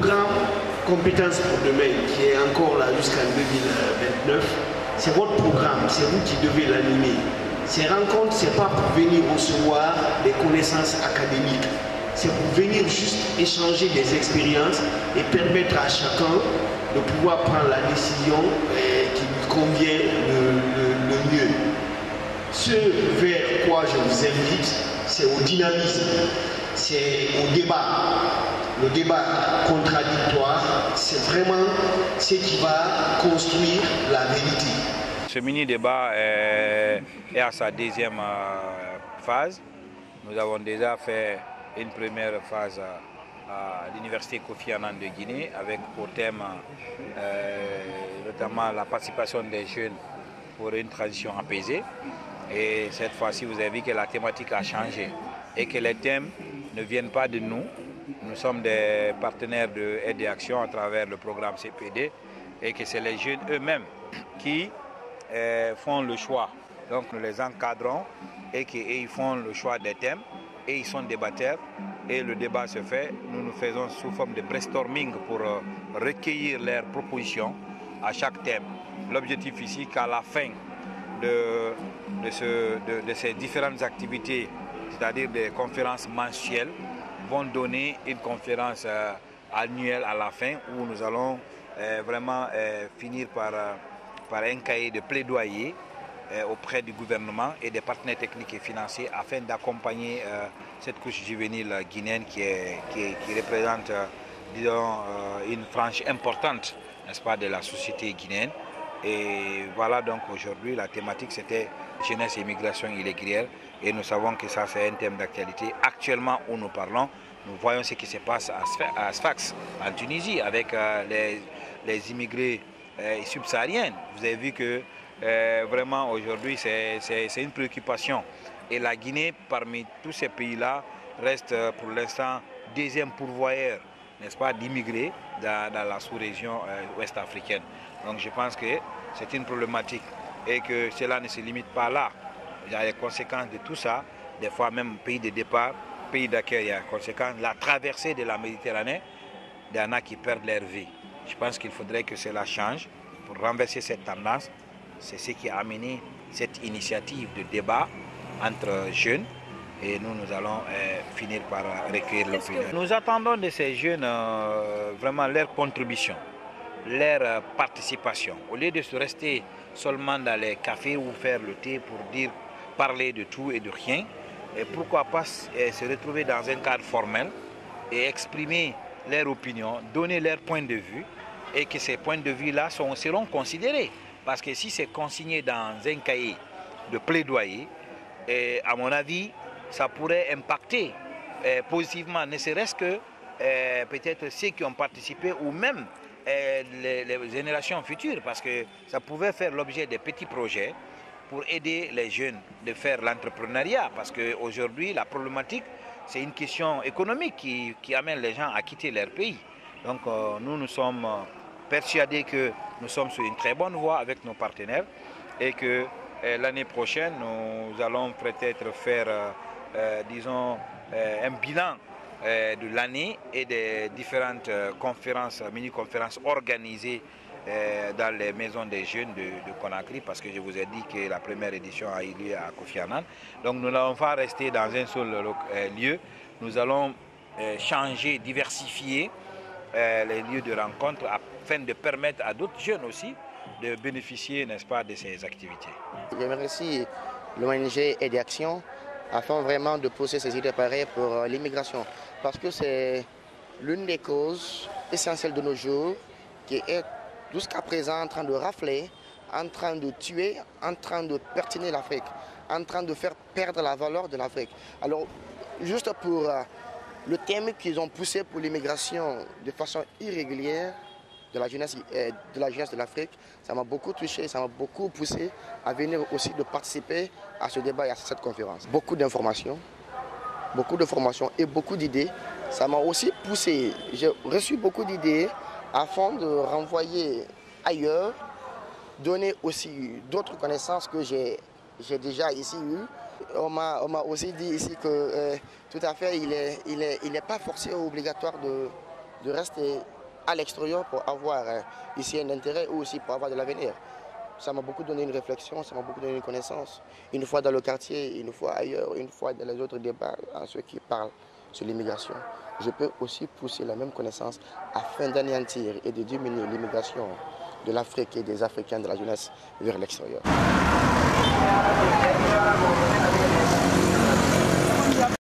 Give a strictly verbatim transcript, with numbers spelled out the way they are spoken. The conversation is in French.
programme Compétences pour demain, qui est encore là jusqu'en deux mille vingt-neuf, c'est votre programme, c'est vous qui devez l'animer. Ces rencontres, ce n'est pas pour venir recevoir des connaissances académiques, c'est pour venir juste échanger des expériences et permettre à chacun de pouvoir prendre la décision eh, qui lui convient le, le, le mieux. Ce vers quoi je vous invite, c'est au dynamisme, c'est au débat. Le débat contradictoire, c'est vraiment ce qui va construire la vérité. Ce mini-débat est, est à sa deuxième phase. Nous avons déjà fait une première phase à l'Université Kofi Annan de Guinée avec pour thème euh, notamment la participation des jeunes pour une transition apaisée. Et cette fois-ci, vous avez vu que la thématique a changé et que les thèmes ne viennent pas de nous. Nous sommes des partenaires de aide et action à travers le programme C P D et que c'est les jeunes eux-mêmes qui euh, font le choix. Donc nous les encadrons et qu'ils font le choix des thèmes et ils sont débatteurs et le débat se fait. Nous nous faisons sous forme de brainstorming pour euh, recueillir leurs propositions à chaque thème. L'objectif ici qu'à la fin de, de, ce, de, de ces différentes activités, c'est-à-dire des conférences mensuelles, vont donner une conférence euh, annuelle à la fin où nous allons euh, vraiment euh, finir par, euh, par un cahier de plaidoyer euh, auprès du gouvernement et des partenaires techniques et financiers afin d'accompagner euh, cette couche juvénile guinéenne qui, est, qui, est, qui représente euh, disons, euh, une frange importante, n'est-ce pas, de la société guinéenne. Et voilà donc aujourd'hui la thématique c'était jeunesse et immigration irrégulière et nous savons que ça c'est un thème d'actualité. Actuellement où nous parlons, nous voyons ce qui se passe à Sfax en Tunisie avec euh, les, les immigrés euh, subsahariens. Vous avez vu que euh, vraiment aujourd'hui c'est une préoccupation et la Guinée parmi tous ces pays-là reste pour l'instant deuxième pourvoyeur, n'est-ce pas, d'immigrés dans, dans la sous-région euh, ouest africaine. Donc je pense que c'est une problématique et que cela ne se limite pas là. Il y a les conséquences de tout ça, des fois même pays de départ, pays d'accueil, il y a les conséquences. La traversée de la Méditerranée, il y en a qui perdent leur vie. Je pense qu'il faudrait que cela change pour renverser cette tendance. C'est ce qui a amené cette initiative de débat entre jeunes et nous, nous allons euh, finir par recueillir l'opinion. Nous attendons de ces jeunes euh, vraiment leur contribution, leur participation. Au lieu de se rester seulement dans les cafés ou faire le thé pour dire, parler de tout et de rien, et pourquoi pas se retrouver dans un cadre formel et exprimer leur opinion, donner leur point de vue et que ces points de vue-là seront considérés. Parce que si c'est consigné dans un cahier de plaidoyer, et à mon avis, ça pourrait impacter euh, positivement, ne serait-ce que euh, peut-être ceux qui ont participé ou même euh, les, les générations futures, parce que ça pouvait faire l'objet de petits projets pour aider les jeunes de faire l'entrepreneuriat, parce qu'aujourd'hui, la problématique, c'est une question économique qui, qui amène les gens à quitter leur pays. Donc euh, nous, nous sommes persuadés que nous sommes sur une très bonne voie avec nos partenaires et que euh, l'année prochaine, nous allons peut-être faire, euh, euh, disons, euh, un bilan euh, de l'année et des différentes euh, conférences, mini-conférences organisées euh, dans les maisons des jeunes de, de Conakry, parce que je vous ai dit que la première édition a eu lieu à Kofi Annan. Donc nous n'allons pas rester dans un seul euh, lieu, nous allons euh, changer, diversifier euh, les lieux de rencontre afin de permettre à d'autres jeunes aussi de bénéficier, n'est-ce pas, de ces activités. Je remercie l'O N G Aide et Action afin vraiment de poser ces idées pareilles pour l'immigration, parce que c'est l'une des causes essentielles de nos jours qui est jusqu'à présent en train de rafler, en train de tuer, en train de pertiner l'Afrique, en train de faire perdre la valeur de l'Afrique. Alors, juste pour euh, le thème qu'ils ont poussé pour l'immigration de façon irrégulière de la jeunesse euh, de la jeunesse de l'Afrique, ça m'a beaucoup touché, ça m'a beaucoup poussé à venir aussi de participer à ce débat et à cette conférence. Beaucoup d'informations, beaucoup de formations et beaucoup d'idées. Ça m'a aussi poussé, j'ai reçu beaucoup d'idées afin de renvoyer ailleurs, donner aussi d'autres connaissances que j'ai déjà ici eues. On m'a aussi dit ici que euh, tout à fait, il n'est il est, il est pas forcé ou obligatoire de, de rester à l'extérieur pour avoir euh, ici un intérêt ou aussi pour avoir de l'avenir. Ça m'a beaucoup donné une réflexion, ça m'a beaucoup donné une connaissance. Une fois dans le quartier, une fois ailleurs, une fois dans les autres débats, à ceux qui parlent sur l'immigration, je peux aussi pousser la même connaissance afin d'anéantir et de diminuer l'immigration de l'Afrique et des Africains de la jeunesse vers l'extérieur.